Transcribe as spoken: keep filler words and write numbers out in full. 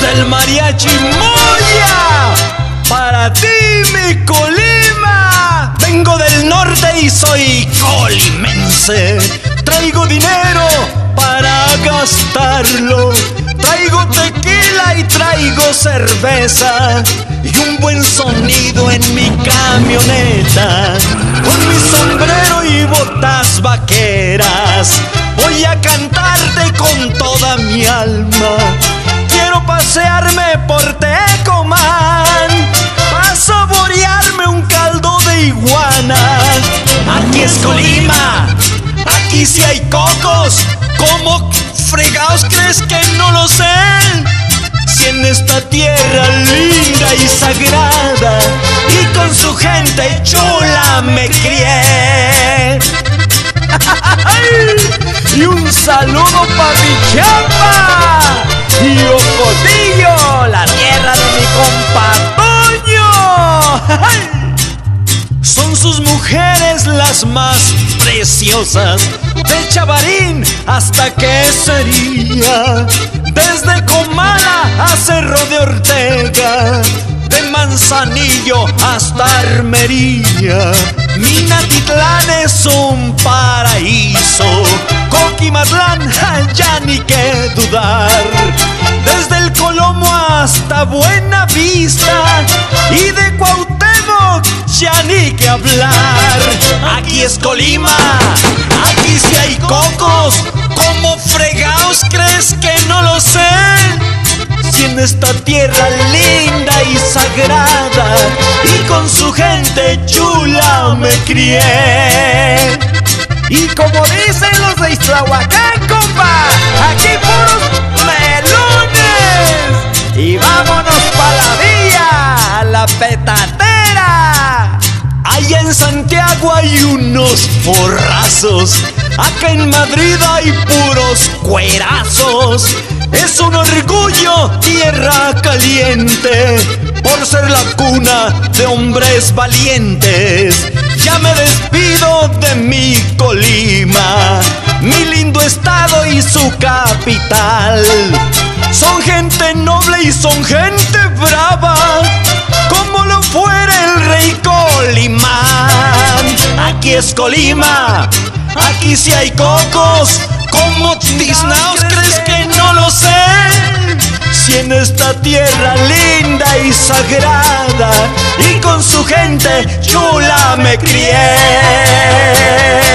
del mariachi Moya. Para ti, mi Colima. Vengo del norte y soy colimense. Traigo dinero para gastarlo. Traigo tequila y traigo cerveza. Y un buen sonido en mi camioneta. Con mi sombrero y botas vaqueras voy a cantarte con toda mi alma. Quiero pasearme por Tecomán para saborearme un caldo de iguana. Aquí es Colima, aquí sí hay cocos. ¿Cómo fregados crees que no lo sé? Si en esta tierra linda y sagrada y con su gente chula me crié. Y un saludo pa' mi chamba y Ocotillo, la tierra de mi compa Toño. Son sus mujeres las más preciosas, de Chavarín hasta Quesería, desde Comala a Cerro de Ortega, de Manzanillo hasta Armería. Minatitlán es un paraíso, Coquimatlán ya ni que dudar, desde el Colomo hasta Buenavista y de Cuauhtémoc ya ni que hablar. Aquí es Colima, aquí sí hay cocos. ¿Cómo fregados crees que no lo sé? Si en esta tierra linda y sagrada y con su gente chula me crié. Y como dicen los de Ixtlahuacán, compa, aquí puros melones. Y vámonos pa' la villa, a la petatera. Allá en Santiago hay unos porrazos, acá en Madrid hay puros cuerazos. Es un orgullo tierra caliente por ser la cuna de hombres valientes. Ya me despido de mi Colima, mi lindo estado y su capital. Son gente noble y son gente brava, como lo fuera el rey Colimán. Aquí es Colima, aquí sí hay cocos. ¿Cómo tiznaos crees que no lo sé? Si en esta tierra linda y sagrada y con su gente chula me crié.